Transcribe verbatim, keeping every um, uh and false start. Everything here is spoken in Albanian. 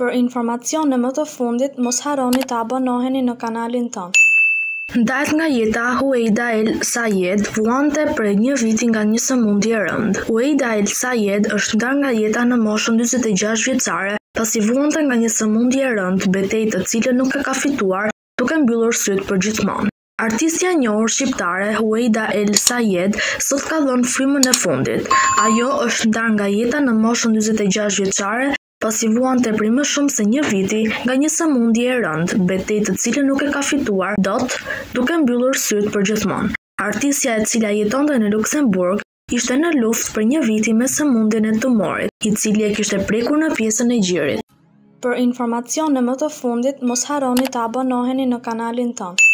Për informacione më të fundit, mos harroni të abonoheni në kanalin tonë. Ndahet nga jeta, Huaida El Sayed vuante prej një viti nga një sëmundje e rëndë. Huaida El Sayed është ndarë nga jeta në moshën njëzet e gjashtë vjeçare, pasi vuante nga një sëmundje e rëndë, betejë të cilën nuk e ka fituar, duke mbyllur syt për gjithmonë. Artistja e njohur shqiptare Huaida El Sayed sot ka dhënë frymën e fundit. Ajo është ndarë nga jeta në moshën njëzet e gjashtë vjeçare, pasi vuante prej më shumë se një viti nga një sëmundje e rëndë, betejë të cilën nuk e ka fituar dot, duke mbyllur syt për gjithmonë. Artistja e cila jetonte në Luksemburg ishte në luftë për një viti me sëmundjen e tumorit, i cili e kishte prekur në pjesën e gjirit. Për informacione më të fundit, mos harroni të abonoheni në kanalin tonë.